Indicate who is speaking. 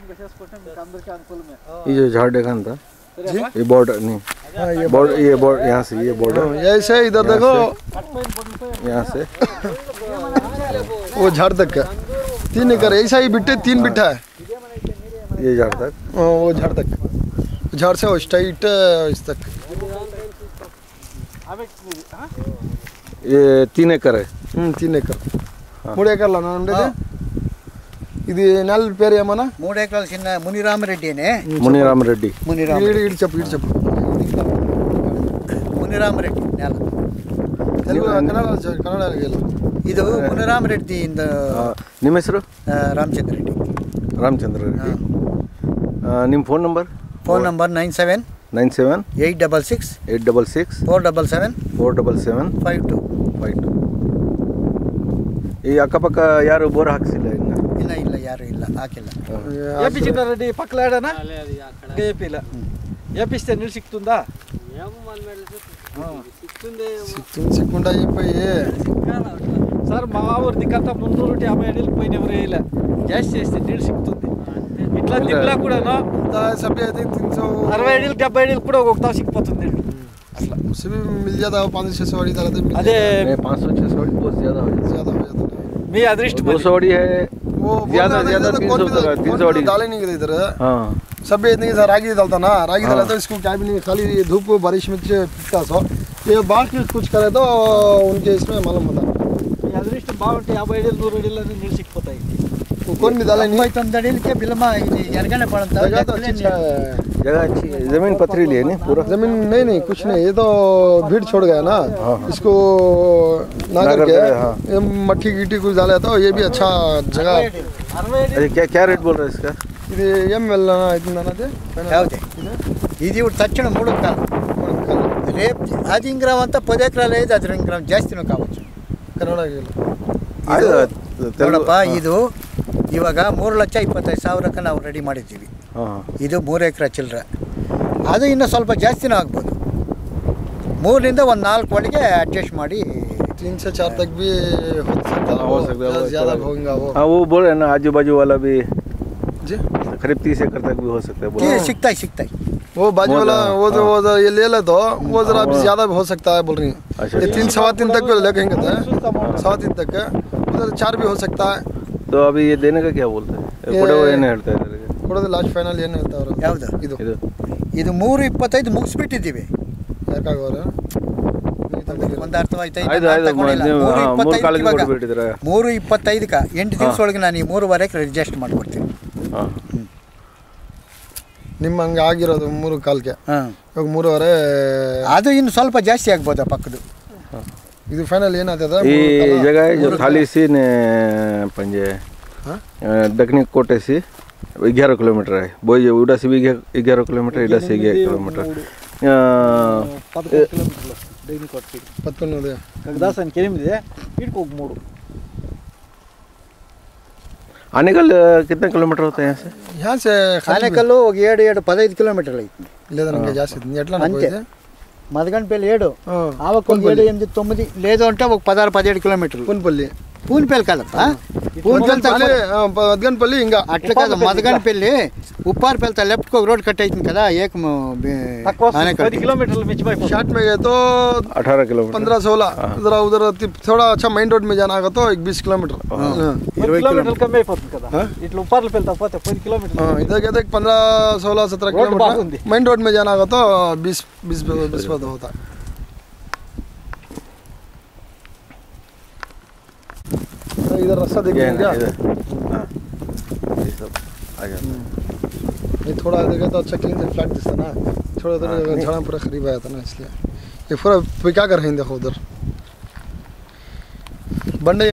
Speaker 1: ये जो झाड़ देखा था ये बॉर्डर नहीं ये बॉर्डर यहाँ से ये बॉर्डर
Speaker 2: ऐसे इधर देखो
Speaker 1: यहाँ से
Speaker 2: वो झाड़ तक का 3 एकड़ ऐसा ही बिट्टे 3 बिट्ठा है
Speaker 1: ये झाड़ तक
Speaker 2: वो झाड़ तक झाड़ से स्ट्राइट इस तक
Speaker 1: ये 3 एकड़ है
Speaker 2: 3 एकड़ 3 ఎకరాల ఉండేది ఇది నెల పేరు ఏమన్నా
Speaker 3: 3 ఎకరాల చిన్న మునిరామరెడ్డినే
Speaker 1: మునిరామరెడ్డి
Speaker 2: ఇటు చెప్పు
Speaker 3: ಮುನಿರಾಮರೆಡ್ಡಿ ನೆಲ
Speaker 2: ಕನ್ನಡ
Speaker 3: ಇದು ಮುನಿರಾಮರೆಡ್ಡಿ ಇಂದ
Speaker 1: ನಿಮ್ಮ ಹೆಸರು
Speaker 3: ರಾಮಚಂದ್ರ ರೆಡ್ಡಿ
Speaker 1: ನಿಮ್ಮ ಫೋನ್ ನಂಬರ್
Speaker 3: 97 866 477 52
Speaker 1: ಈ ಅಕ್ಕಪಕ್ಕ ಯಾರು ಬೋರ್ ಹಾಕ್ಸಿಲ್ಲ
Speaker 3: ಇಲ್ಲ ಯಾರು ಇಲ್ಲ ಹಾಕಿಲ್ಲ
Speaker 4: ఏపిచిందా రెడ్డి పక్కలాడనా ఏపీల ఏపిస్తే నీళ్ళు సిక్తుందా
Speaker 2: సిక్కుండా అయిపోయి
Speaker 4: సార్ మా ఊరు దిక్కంతా 350 అడిలు పోయిన ఎవరు వేయలే గ్యాస్ చేస్తే నీళ్ళు సిక్తుంది ఇట్లా దిక్కులా కూడాను
Speaker 2: 60
Speaker 4: అడిలు 70 అడిలు కూడా ఒక్కొక్క సిక్కిపోతుంది
Speaker 2: असल उससे भी मिल जाता है 500-600 अड़ी तरह
Speaker 4: अरे
Speaker 1: 500-600 अड़ी बहुत ज़्यादा हो जाता है
Speaker 4: मैं अदृष्ट
Speaker 1: 200 अड़ी है
Speaker 2: वो
Speaker 1: ज़्यादा 300 अड़ी
Speaker 2: डाले नहीं गए इधर
Speaker 1: हाँ
Speaker 2: सब इतनी रागी डालता ना रागी डाला तो इसको क्या भी नहीं खाली धूप बारिश में पिटता सो ये बाढ़ की कुछ करे तो उनके इसमें मालूम होता
Speaker 4: अदृष्ट बावंटे 50 अड़ी 100 अड़ी नीళ్ళు सिक्किపోతాయి
Speaker 2: कौन भी डाला नहीं
Speaker 3: 99 ಅಡಿಲಕ್ಕೆ ಬಿಲಮ ಇದು ಎರಗನೆ ಪಡಂತ
Speaker 1: जगह अच्छी है जमीन पथरीली है नहीं पूरा
Speaker 2: जमीन नहीं कुछ नहीं ये तो भीड़ छोड़ गया ना इसको ना करके मट्टी गिट्टी कुछ डाला तो ये भी अच्छा जगह
Speaker 1: क्या रेट बोल रहे हैं इसका
Speaker 2: ఇది ఏం వెళ్ళనా అవుతుందన్నది
Speaker 3: ಯಾವುದು ఇది ఇప్పుడు తక్షణ 3 కాలం రేపు 10 ఎకరాలు అంతా 10 ఎకరాలు అయితే 10 ఎకరాలు ಜಾಸ್ತಿನೂ ಕಾవచ్చు
Speaker 2: ಕನ್ನಡ
Speaker 3: ನೋಡಪ್ಪ ಇದು ಇವಾಗ 3,25,000ಕ್ಕೆ ನಾವು ರೆಡಿ ಮಾಡಿದ್ದೀವಿ ಇದು 3 ಎಕರೆ ಚಿಲ್ಲರೆ ಅದು ಇನ್ನೂ ಸ್ವಲ್ಪ ಜಾಸ್ತಿನೂ ಆಗ್ಬೋದು 3ರಿಂದ ಒಂದು 4 ಒಳಗೆ ಅಡ್ಜಸ್ಟ್ ಮಾಡಿ
Speaker 2: 3 से 4 तक भी हो सकता है ज़्यादा होगा वो
Speaker 1: हाँ वो बोल रहे हैं ना आजू बाजू वाला भी
Speaker 2: जी
Speaker 1: करीब 30 एकड़ तक भी हो सकता है
Speaker 3: सिकता है
Speaker 2: वो बाजू वाला वो ये ले ले तो वो जरा भी ज़्यादा भी हो सकता है बोल रही हैं ये 3-3.25 तक भी लेके कहते हैं 3.25 तक उधर 4 भी हो सकता है
Speaker 1: तो अभी ये देने का क्या बोलते हैं कोड़े वो ಏನು ಹೇಳ್ತಾ ಇದ್ದಾರೆ
Speaker 2: ಕೊಡೋದು ಲಾಸ್ಟ್ ಫೈನಲ್ ಏನು ಹೇಳ್ತಾವ್ರು
Speaker 3: ಯಾವುದು ಇದು 3.25 ಮುಗಿಸ್ಬಿಟ್ಟಿದ್ದೀವಿ
Speaker 2: ಯಾಕಾಗೋರು
Speaker 3: ಒಂದು ಅರ್ಥವಾಯ್ತಾ 3.25ಕ್ಕೆ 8 ದಿವಸ ಒಳಗೆ ನಾನು ಈ 3.25ಕ್ಕೆ ಅಡ್ಜಸ್ಟ್ ಮಾಡ್ಕೊಡ್ತೀನಿ
Speaker 2: ನಿಮ್ಮ ಹಂಗೆ ಆಗಿರೋದು 3.25ಕ್ಕೆ ಇವಾಗ 3.5
Speaker 3: ಅದು ಇನ್ನು ಸ್ವಲ್ಪ ಜಾಸ್ತಿ ಆಗ್ಬೋದಾ ಪಕ್ಕದು
Speaker 2: ಇದು ಫೈನಲ್ ಏನಾಗ್ತದ
Speaker 1: ಈ जगह है जो खाली सी ने पंजे दक्षिण कोटे से 11 किलोमीटर है बोई उड़ा से भी 11 किलोमीटर इड़ा से 11 किलोमीटर
Speaker 4: 11 కిలోమీటర్లు డైని కొట్టి
Speaker 2: 11
Speaker 4: కగదాసానికి 8 ఇటుకు 3
Speaker 1: आने का कितना किलोमीटर होता है
Speaker 2: यहाँ से
Speaker 3: ఆనేకల్లు ఒక 7-15 కిలోమీటర్లు అవుతుంది
Speaker 2: లేదా నాకు జాస్తి ఎట్లా పోయితే
Speaker 3: మదగన్పల్లి 7 ఆవకు 7-8-9 లేదు అంటే ఒక 16-17 కిలోమీటర్లు పూన్పల్లి కాదప్ప
Speaker 2: మదగన్పల్లి ఇంకా
Speaker 3: అట్లా కాదు మదగన్పల్లి ఉప్పారపల్లి లెఫ్ట్ को रोड कट है కదా एक
Speaker 4: 10 किलोमीटर मिचबाई
Speaker 2: शॉर्ट में गए तो
Speaker 1: 18 किलोमीटर
Speaker 2: 15-16 जरा उधर थोड़ा अच्छा मेन रोड में जाना होगा तो 20 किलोमीटर
Speaker 4: 20 किलोमीटर कम అయిపోతుంది కదా ఇట్లా ఉప్పారపల్లి తప్పతే 10 किलोमीटर
Speaker 2: इधर कहते 15-16-17 किलोमीटर मेन रोड में जाना होगा तो 20 होता है इधर रास्ता देखिए क्या ये थोड़ा देखा तो अच्छा क्लीन फ्लैट दिखता ना थोड़ा उधर झाड़ा पूरा खरीब आया था ना इसलिए ये पूरा क्या कर रहे हैं देखो उधर बंडे